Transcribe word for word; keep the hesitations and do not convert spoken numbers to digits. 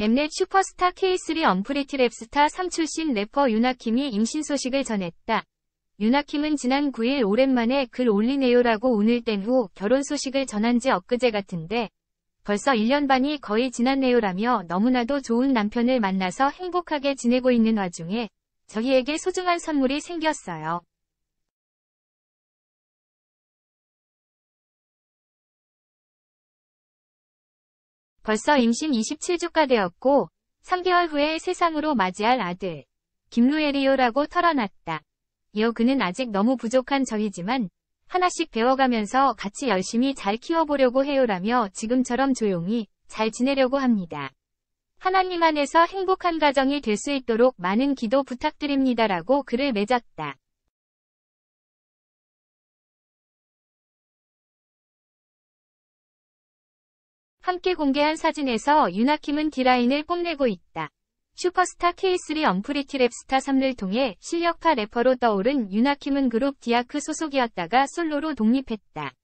엠넷 슈퍼스타 케이 쓰리 언프리티 랩스타 삼 출신 래퍼 유나킴이 임신 소식을 전했다. 유나킴은 지난 구 일 오랜만에 글 올리네요라고 운을 뗀 후 결혼 소식을 전한 지 엊그제 같은데 벌써 일 년 반이 거의 지났네요라며 너무나도 좋은 남편을 만나서 행복하게 지내고 있는 와중에 저희에게 소중한 선물이 생겼어요. 벌써 임신 이십칠 주가 되었고 삼 개월 후에 세상으로 맞이할 아들 김루엘이요라고 털어놨다. 이어 그는 아직 너무 부족한 저희지만 하나씩 배워가면서 같이 열심히 잘 키워보려고 해요라며 지금처럼 조용히 잘 지내려고 합니다. 하나님 안에서 행복한 가정이 될 수 있도록 많은 기도 부탁드립니다라고 글을 맺었다. 함께 공개한 사진에서 유나킴은 D라인을 뽐내고 있다. 슈퍼스타 케이 쓰리 언프리티 랩스타 삼을 통해 실력파 래퍼로 떠오른 유나킴은 그룹 디아크 소속이었다가 솔로로 독립했다.